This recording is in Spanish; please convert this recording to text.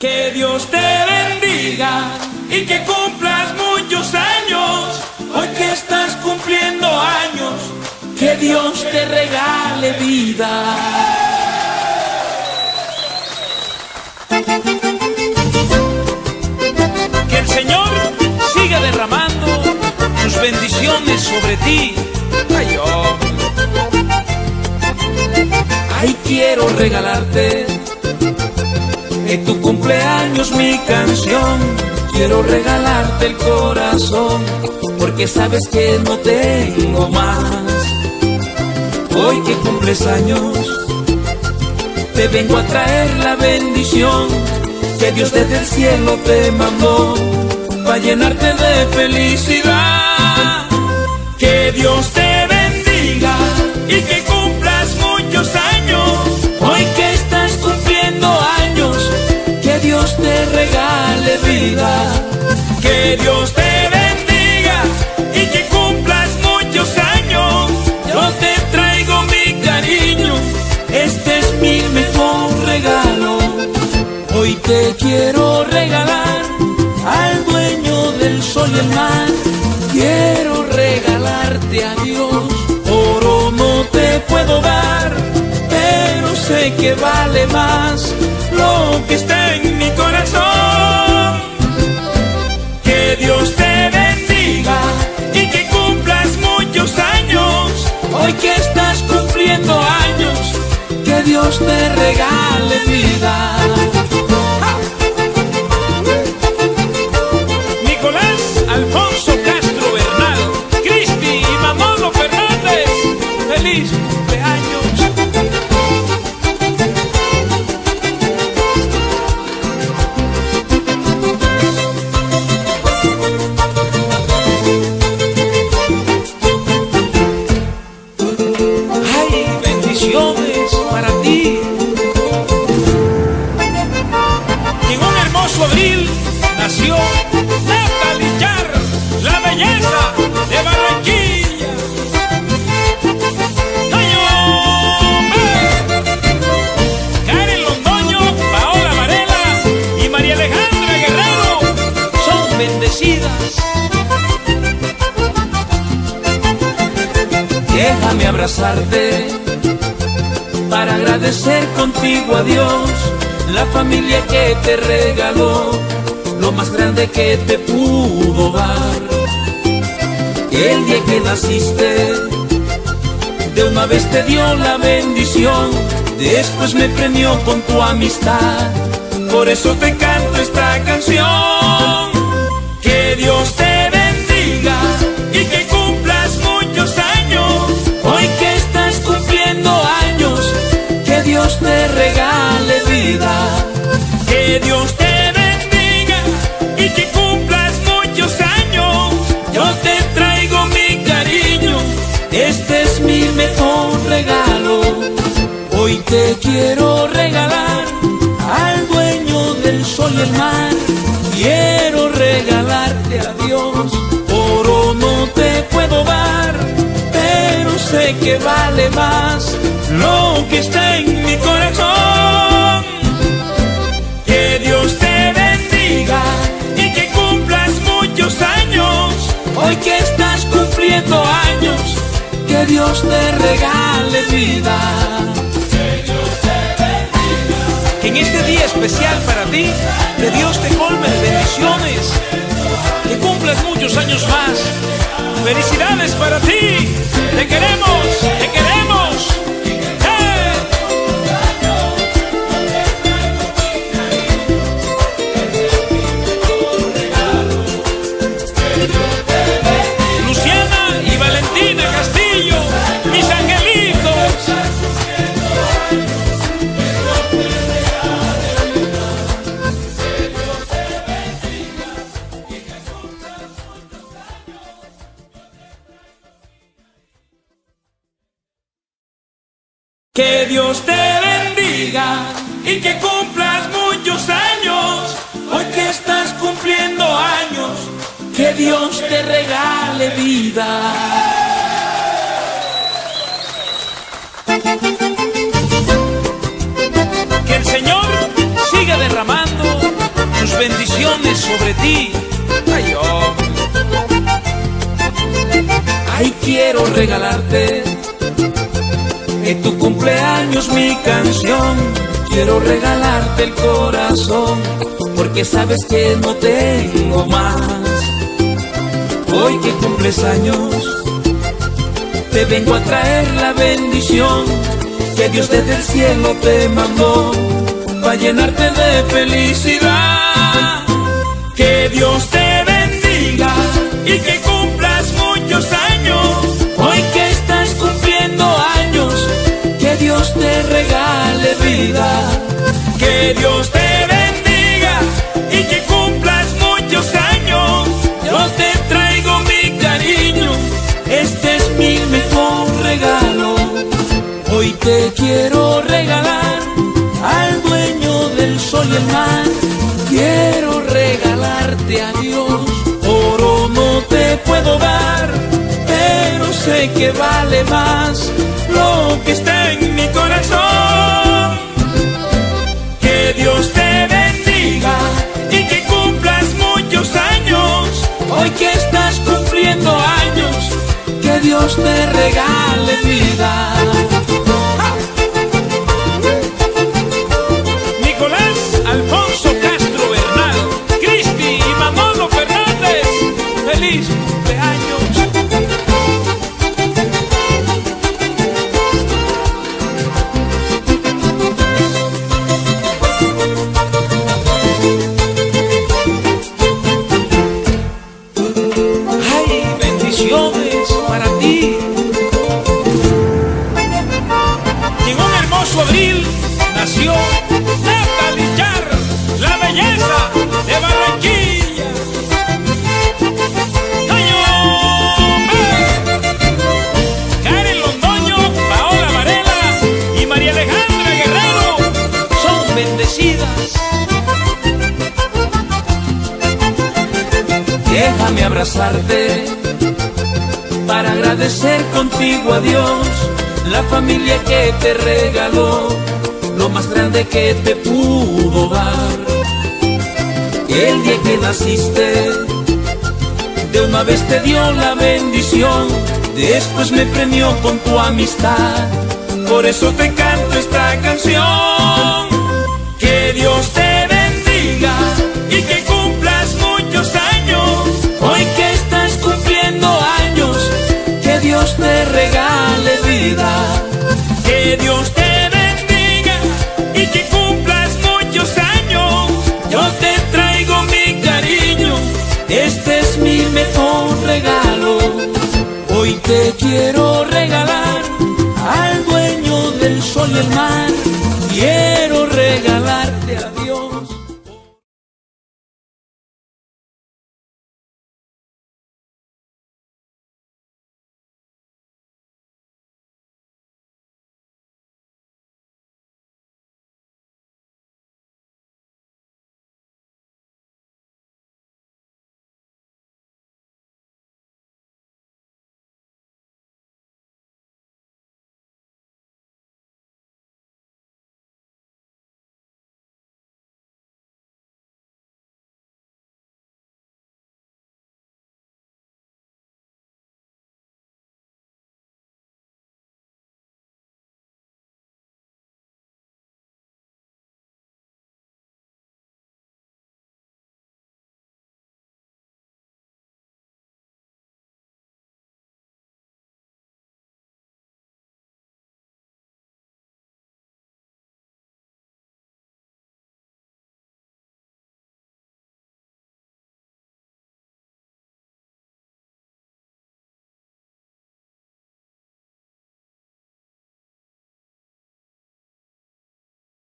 Que Dios te bendiga y que cumplas muchos años. Hoy que estás cumpliendo años, que Dios te regale vida. Que el Señor siga derramando sus bendiciones sobre ti. Ay, hombre. Ay, quiero regalarte en tu cumpleaños mi canción. Quiero regalarte el corazón, porque sabes que no tengo más. Hoy que cumples años, te vengo a traer la bendición que Dios desde el cielo te mandó, para llenarte de felicidad. Que Dios te bendiga y que cumplas muchos años. Hoy que estás cumpliendo años, que Dios te regale vida. Que Dios te bendiga y que cumplas muchos años. Yo te traigo mi cariño, este es mi mejor regalo. Hoy te quiero regalar al dueño del sol y el mar. Quiero regalarte a Dios. Oro no te puedo dar, pero sé que vale más lo que está en mi corazón. Que Dios te bendiga y que cumplas muchos años. Hoy que estás cumpliendo años, que Dios te regale vida. Nicolás Alfonso Castro Bernal, Cristi y Manolo Fernández, feliz cumpleaños. Ay, bendiciones para ti. En un hermoso abril nació Natalie Char, la belleza de Barranquilla. ¡Ay, hombre! Karen Londoño, Paola Varela y María Alejandra Guerrero son bendecidas. Déjame abrazarte para agradecer contigo a Dios la familia que te regaló, lo más grande que te pudo dar. El día que naciste, de una vez te dio la bendición, después me premió con tu amistad. Por eso te canto esta canción. Que Dios te bendiga y que cumplas muchos años. Hoy que estás cumpliendo años, que Dios te regale vida. Que Dios te bendiga y que cumplas muchos años. Yo te traigo mi cariño, este es mi mejor regalo. Hoy te quiero regalar al dueño del sol y el mar. Quiero regalarte a Dios. Oro no te puedo dar, pero sé que vale más lo que está en mi corazón. Que Dios te bendiga y que cumplas muchos años. Hoy que estás cumpliendo años, que Dios te regale vida. Que Dios te bendiga. Que en este día especial para ti, que Dios te colme de bendiciones, que cumplas muchos años más. Felicidades para ti. Te queremos, te queremos. Luciana y Valentina Castillo, mis angelitos. Que Dios te bendiga y que cumplas muchos años. Hoy que estás cumpliendo años, que Dios te regale vida. Que el Señor siga derramando bendiciones sobre ti. Ay, hombre. Ay, quiero regalarte en tu cumpleaños mi canción. Quiero regalarte el corazón, porque sabes que no tengo más. Hoy que cumples años, te vengo a traer la bendición que Dios desde el cielo te mandó, para llenarte de felicidad. Que Dios te bendiga y que cumplas muchos años. Hoy que estás cumpliendo años, que Dios te regale vida. Que Dios te bendiga y que cumplas muchos años. Yo te traigo mi cariño, este es mi mejor regalo. Hoy te quiero regalar al dueño del sol y el mar. Quiero regalarte a Dios. Oro no te puedo dar, pero sé que vale más lo que está en mi corazón. Que Dios te bendiga y que cumplas muchos años. Hoy que estás cumpliendo años, que Dios te regale vida. Alfonso Castro Bernal, Cristi y Manolo Fernández, feliz cumpleaños. Ay, bendiciones para ti. Y en un hermoso abril nació Natalie Char, la belleza de Barranquilla. Karen Londoño, Paola Varela y María Alejandra Guerrero son bendecidas. Déjame abrazarte para agradecer contigo a Dios la familia que te regaló, lo más grande que te pudo dar. El día que naciste, de una vez te dio la bendición, después me premió con tu amistad. Por eso te canto esta canción. Que Dios te bendiga y que cumplas muchos años. Hoy que estás cumpliendo años, que Dios te regale vida. Que Dios te y que cumplas muchos años. Yo te traigo mi cariño, este es mi mejor regalo. Hoy te quiero regalar al dueño del sol y el mar. Quiero regalar